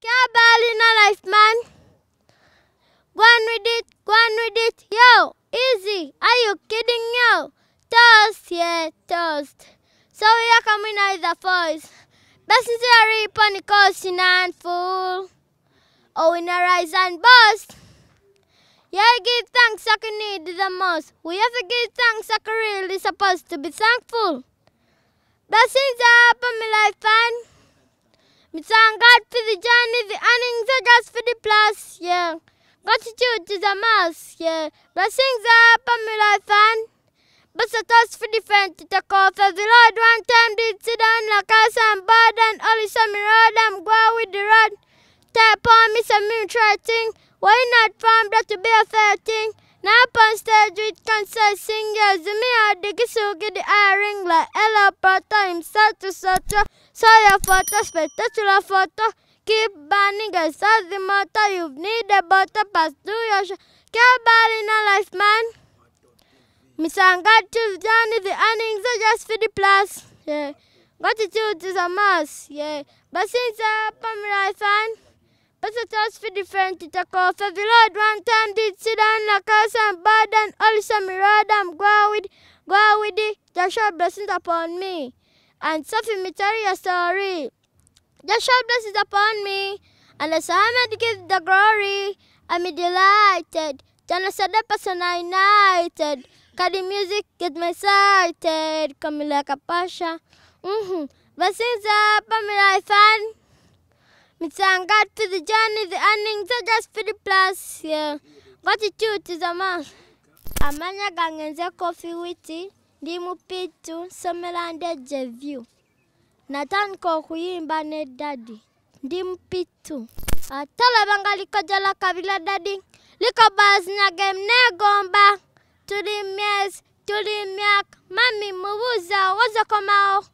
Can't ball in a life, man. Go on with it, yo. Easy, are you kidding, yo? Toast, yeah, toast. So here come we now is the voice. Best sincerely upon the coast in handful. Oh, in a rise and bust. Yeah, give thanks like you need the most. We have to give thanks like you really supposed to be thankful. Blessings are upon my life, and me thank God for the journey, the earnings are just for the plus, yeah. Gratitude is a must, yeah. Blessings are upon my life, and but a toast for the friend to take off. As the Lord one time did sit down like us and bad, and only some road, I'm going with the rod. Type on me some mutual thing. Why not farm that to be a fair thing? Now upon stage with concert singers, me or the gisu get the eye ring like hello prota himself to such. So your photo, spectacular photo. Keep banning us as the motto. You need a butter pass do your show. Can't ball in a life, man. Miss and God choose Johnny, the earnings are just for the plus. Yeah. Gratitude is a must, yeah. But since upon my life, and but a toast for the friend to take off. As the Lord one time did sit down like us and bad, and all some road I'm go with it. Just show blessings upon me. And Sophie me tell you a story. Just show blessings upon me. And as I may give the glory, I'm delighted. Then I said the person I united. Cause the music get me excited. Coming like a passion. Blessings upon me life, and me thank God for the journey, the earnings are just for the plus, yeah. Gratitude is a must. Amanya gangenze Koffee Whitty, ndi mupitu, somelande jeview. Natanko kuyimba ne daddy, ndi mupitu. Atala bangali kojala kabila daddy, liko baz nyagem ne gomba. Tuli mies, tuli miak, mami mubuza wazo komao.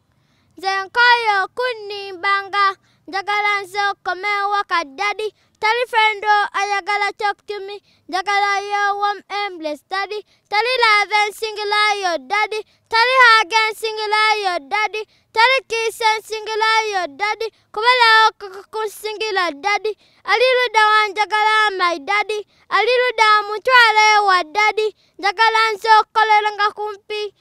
Zenkoyo kuni banga. Jagala nzo kome waka daddy. Tali friendo ayagala talk to me. Jagala yo warm endless daddy. Tali love singular yo daddy. Tali hagen singular yo daddy. Tali kiss and singular yo daddy. Kubala okukun singular daddy. Alilu dawan jagala my daddy. Alilu da mutwale wa daddy. Jagala nzo koleranga kumpi.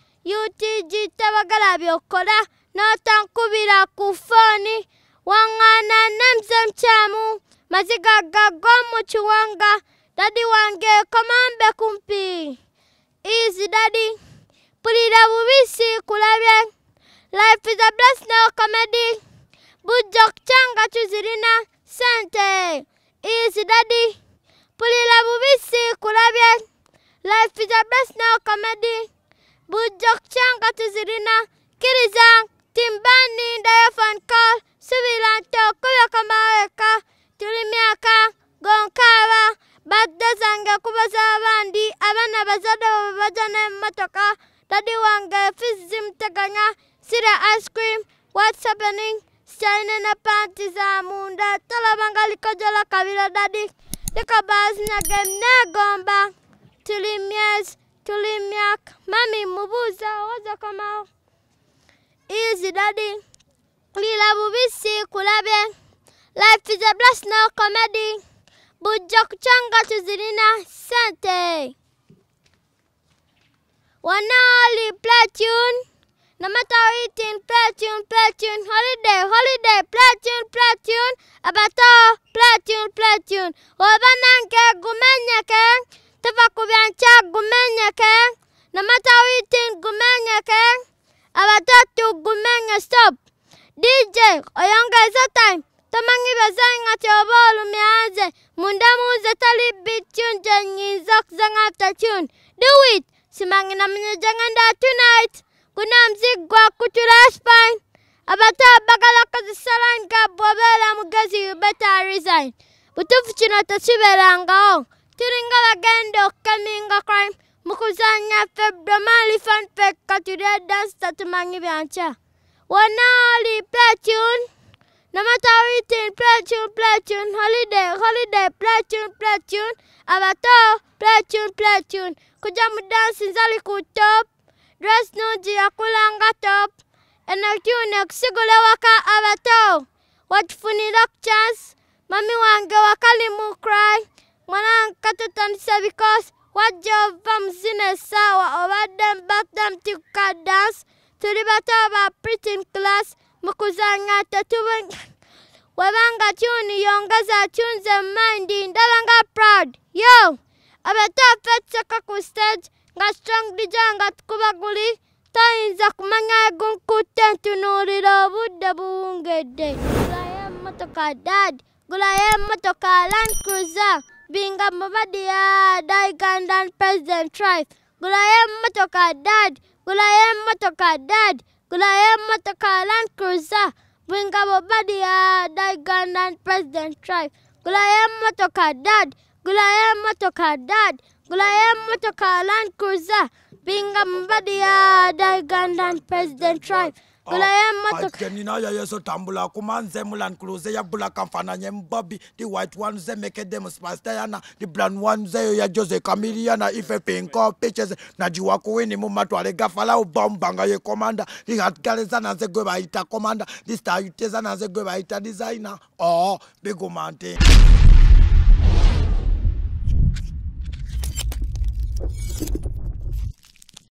UTG tabagala byokola. No tankubira kufoni. Wangana namzem chamu, mazigaga gomu chuwanga, daddy wange komambe kumpi. Easy daddy, pulida bubisi kulabye. Life is a blessed no comedy. Bujok changa chuzirina sente. Easy daddy, pulida bubisi kulabye. Life is a blessed no comedy. Bujok changa chuzirina kirizang timbani diaphone call. Subilanto kuya kamaeka tulimiaka gonkaba badazanga kubaza abandi abana bazada babajana motoka daddy wange fizim teganya sira ice cream. What's happening? Shine na panties amunda talabangali kojola kabila daddy likabaz nyagem ne gomba tulimias tulimiak mami mubuza waza kamao. Easy daddy. Lila bubisi kulabe. Life is a blessed no comedy. Bujok changa tuzirina sente. Wanali play tune. No matter eating play tune. Holiday play tune. Abato play tune. Wabananke gumenyake. Tafakubiancha gumenyake. No matter eating gumenyake. Abato gumenya stop. DJ, oyongeza time. Tamangi bazanga chobolu miaze. Munda muze tali bitune jengizok zangata tune. Do it. Simangi na mnyejenganda tonight. Kuna mzigwa kutula spine. Abata bagala kazi salan kabwabela mugezi you better resign. Butufu chino tasibela ngao. Turinga wagendo kaminga crime. Mukuzanya febro mali fan fake katire dance tatumangi biancha. Wanali play tune. No matter eating play tune. Holiday play tune. Abato play tune. Kujamu dance nzali kutop. Dress nuji akulanga top. Ena tune sigule waka abato. What funny luck chance. Mami wange wakali mu cry. Mwana katutandisa because wajjava muzina essaawa obadde mbadde mtikka dance. Tuli bato ba preaching class mu kuzannya tetuba webanga tuni yongeza tunze mind ndala nga proud. Yo! Abato afetseka ku stage nga strong DJ nga tukuba guli tayinza kumanya egunkutte ntunuulira obudde buwungedde. Gulayo emmotoka dad. Gulayo emmotoka Land Cruiser. Binga mubadi ya Ugandan President Tribe. Gulayo emmotoka dad. Gulayo emmotoka dad. Gulayo emmotoka Land Cruiser. Binga mubadi ya Ugandan President Tribe. Gulayo emmotoka dad. Gulayo emmotoka dad. Gulayo emmotoka Land Cruiser. Binga mubadi ya Ugandan President Tribe. Gulayo emmotoka. Kenina ya yeso tambula kumanze mu Land Cruiser ya bula kamfananye mbobi. The white ones they make them spastayana. The brown ones they ya Jose Chameleona. Ife pinko pitches na jiwa kuwini mu matwale gafala ubombanga ye commander. The hat galezana ze gwe baita commander. The star utezana ze gwe baita designer. Oh, big mountain.